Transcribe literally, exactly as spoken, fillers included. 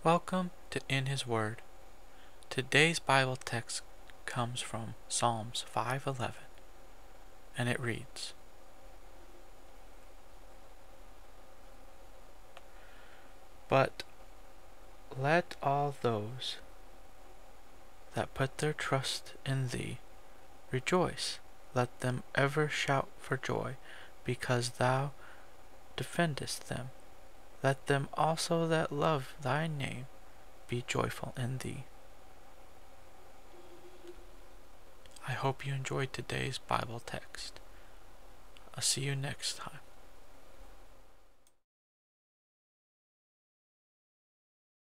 Welcome to In His Word. Today's Bible text comes from Psalms five eleven, and it reads, "But let all those that put their trust in Thee rejoice. Let them ever shout for joy, because Thou defendest them. Let them also that love Thy name be joyful in Thee." I hope you enjoyed today's Bible text. I'll see you next time.